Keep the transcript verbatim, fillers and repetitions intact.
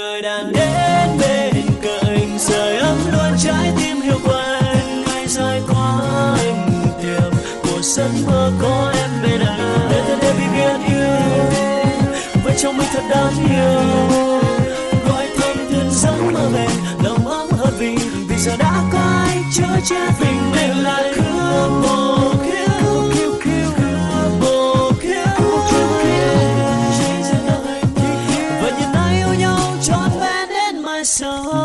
người đã đến bên cạnh sưởi ấm luôn trái tim hiu quạnh. Ngày dài quá anh tìm một giấc mơ có em bên anh, để thật để bị biết yêu với trong mình thật đáng yêu. Gọi thầm thân giấc mơ về lòng ấm hơn vì vì giờ đã có ai chở che tình mình lại khước mồ khiêu khiêu khiêu mồ khiêu và nhìn ai yêu nhau trọn vẹn đến mai sau.